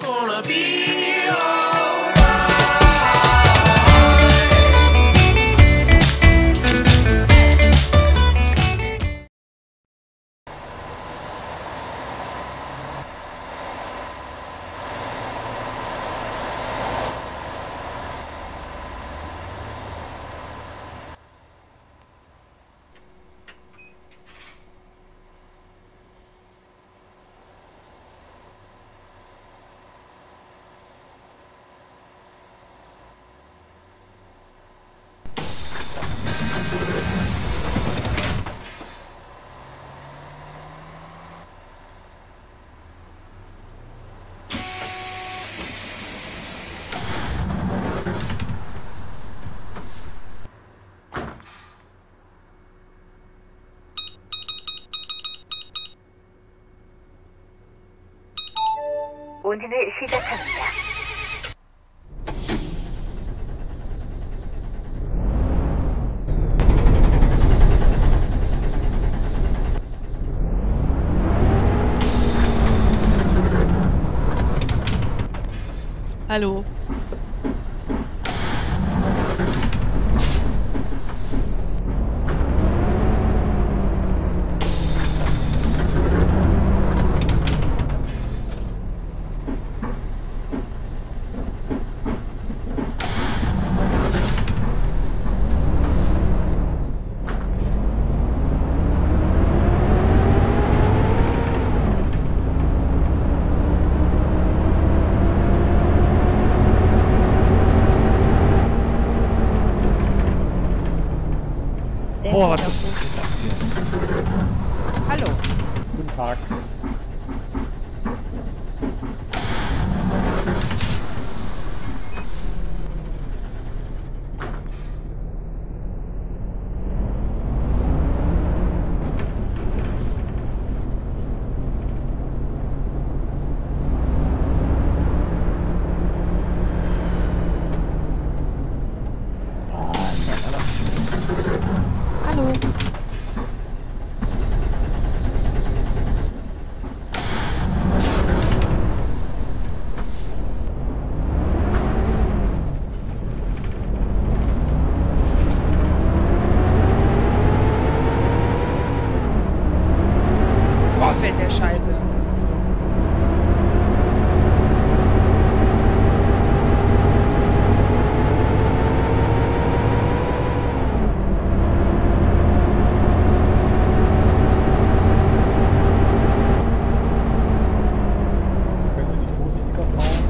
gonna be alright. 운행을 시작합니다. Hallo. Oh, was ist denn das hier? Hallo. Guten Tag. Hallo. Boah, fällt der Scheiße vom Stil. Können Sie nicht vorsichtiger fahren?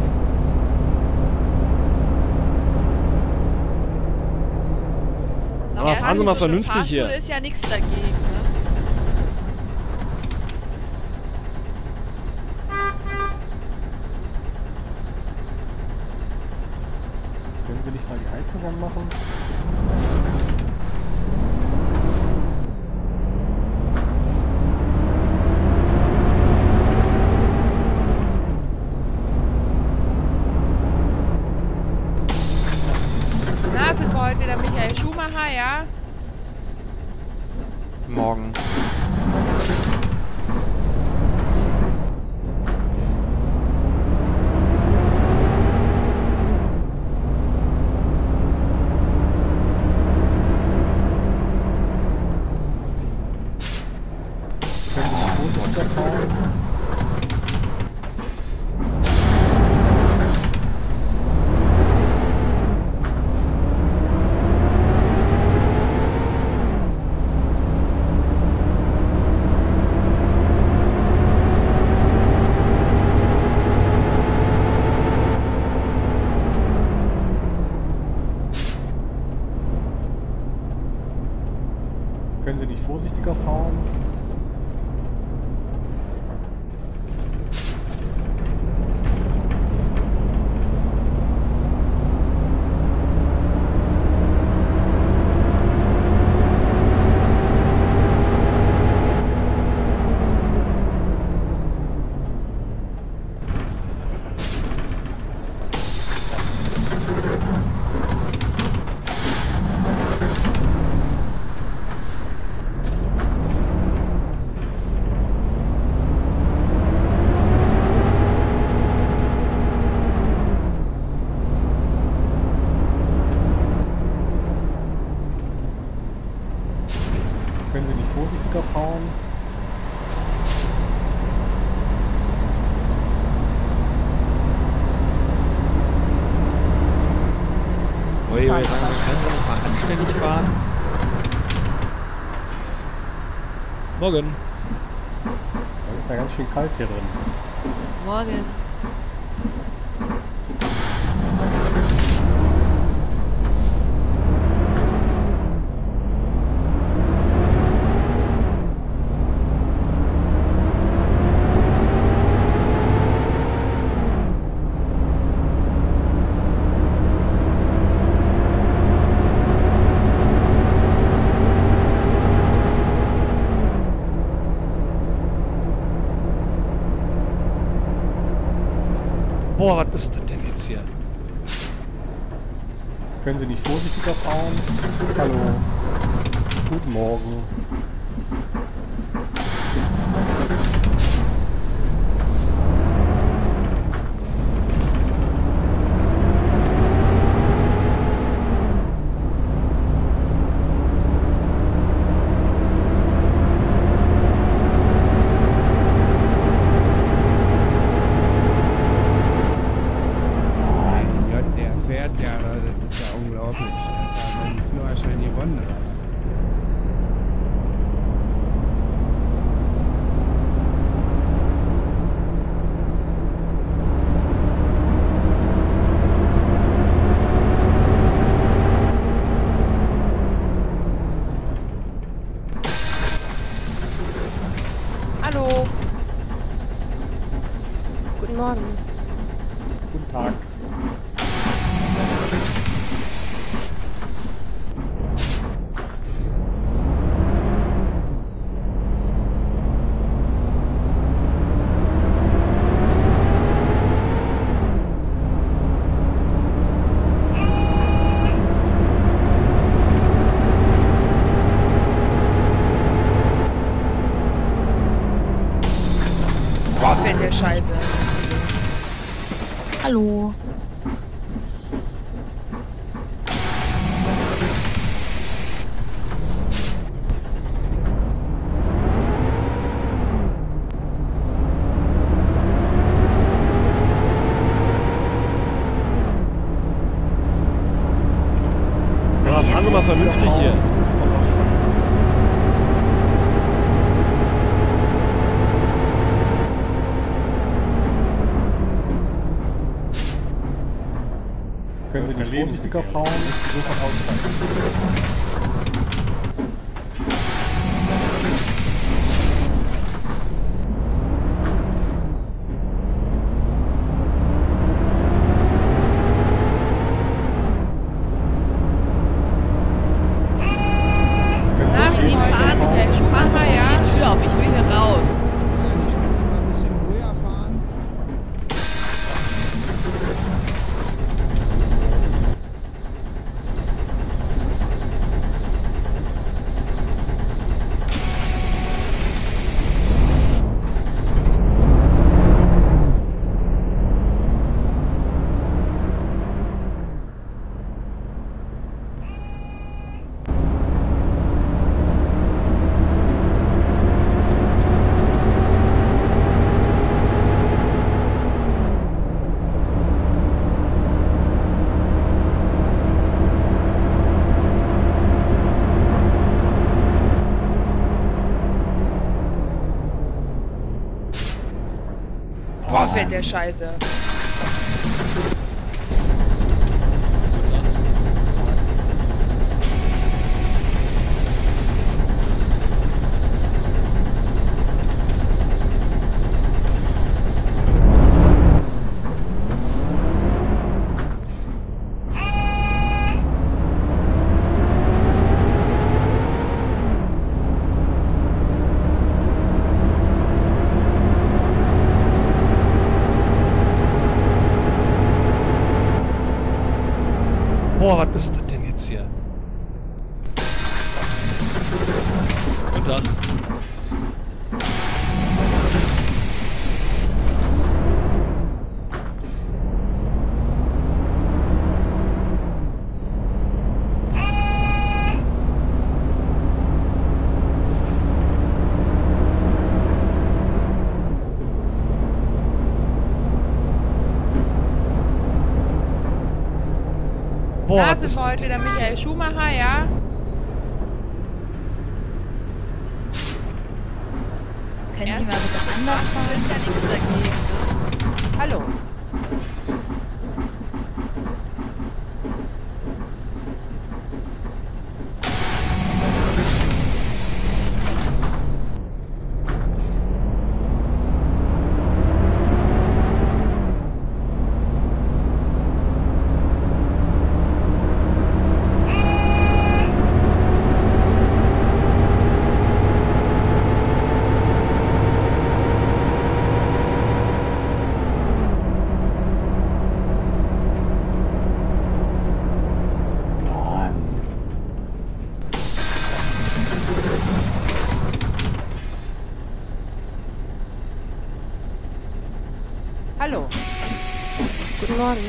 Aber fahren Sie mal vernünftig hier. Fahrschule ist ja nichts dagegen, ne? Können Sie nicht mal die Heizung anmachen? Na, sind wir heute wieder Michael Schumacher, ja? Morgen. Können Sie nicht vorsichtiger fahren? Können Sie nicht vorsichtiger fahren? vorsichtiger fahren. Ui, wir sagen, wir können nicht mal anständig fahren. Morgen. Das ist ja ganz schön kalt hier drin. Morgen. Boah, was ist das denn jetzt hier? Können Sie nicht vorsichtiger fahren? Hallo. Guten Morgen. Ja, der fährt ja, das ist ja unglaublich. Der hat da seinen Führerschein gewonnen. Hallo. Guten Morgen. Guten Tag. Boah, fällt der Scheiße. Hallo. Ja, fahren Sie mal vernünftig hier. Können Sie nicht vorsichtiger fahren? Sofort aussteigen. Nach Können Sie Sie vorsichtiger fahren, fahren? der Schumacher, ja. Die Tür auf, ich will hier raus. Muss ja nicht mal ein bisschen höher fahren. Boah, fällt der Scheiße. Boah, was ist das denn jetzt hier? Und dann? Boah, Da das sind wir heute der Michael Schumacher, ja? Können Sie mal bitte anders fahren? Ja, nichts dagegen. Hallo. Hallo. Guten Morgen.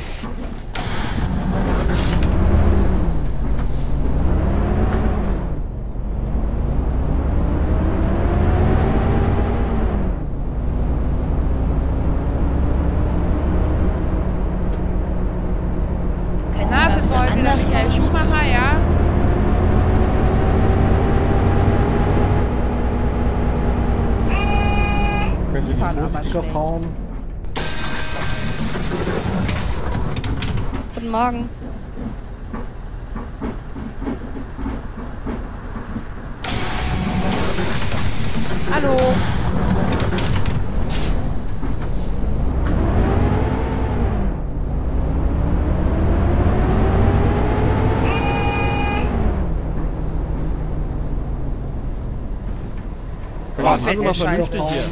Können Da Sie sind mal wir bitte heute der anders Michael fahren? Schumacher, ja? Können Sie nicht fahren aber vorsichtiger schlecht. fahren? Guten Morgen. Hallo. Boah, fällt fahren Sie der mal Scheiße. vernünftig hier.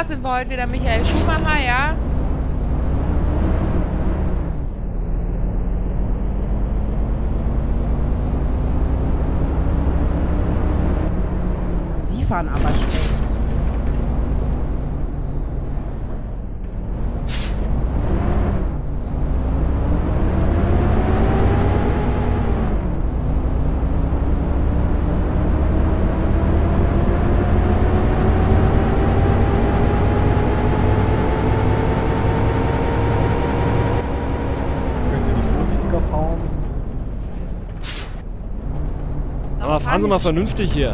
da sind wir heute wieder. Michael Schumacher, ja? Sie fahren aber schlecht. Aber fahren Sie mal vernünftig hier.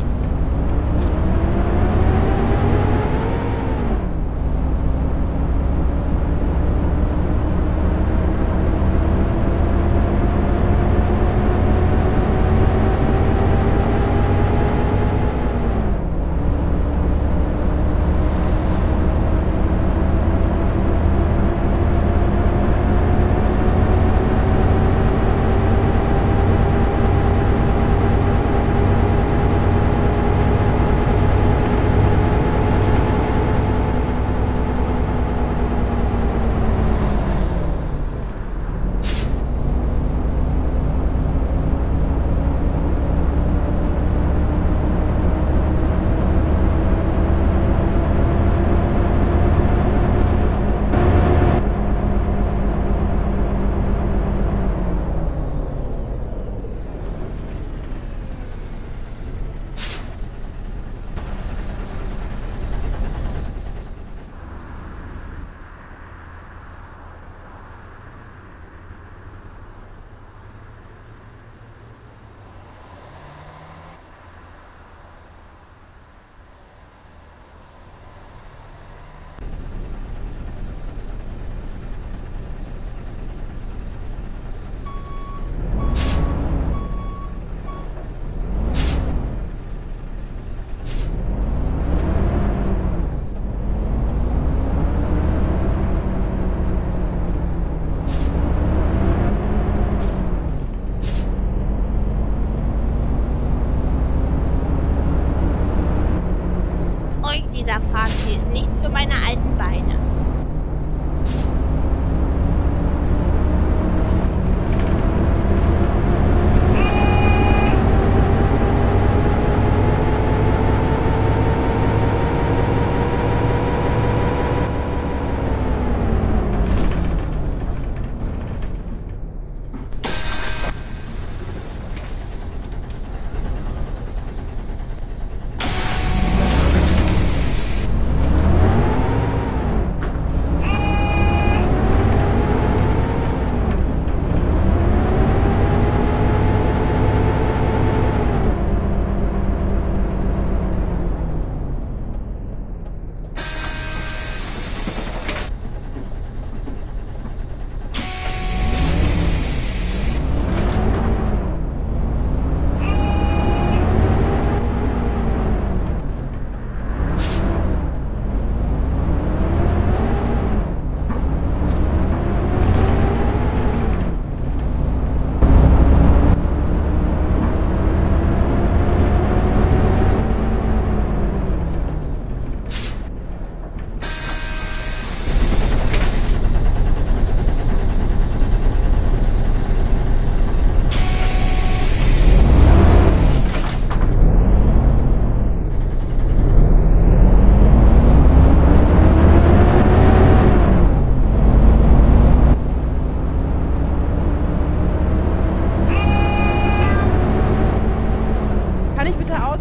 Dieser Fahrstil ist nichts für meine alten Beine.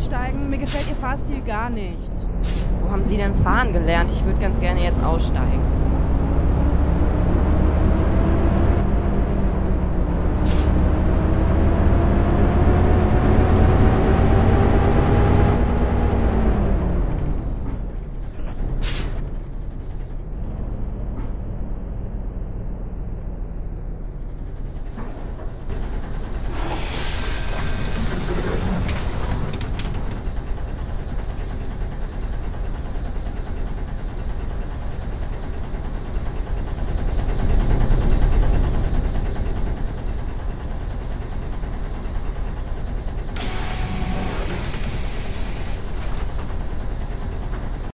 Mir gefällt Ihr Fahrstil gar nicht. Wo haben Sie denn fahren gelernt? Ich würde ganz gerne jetzt aussteigen.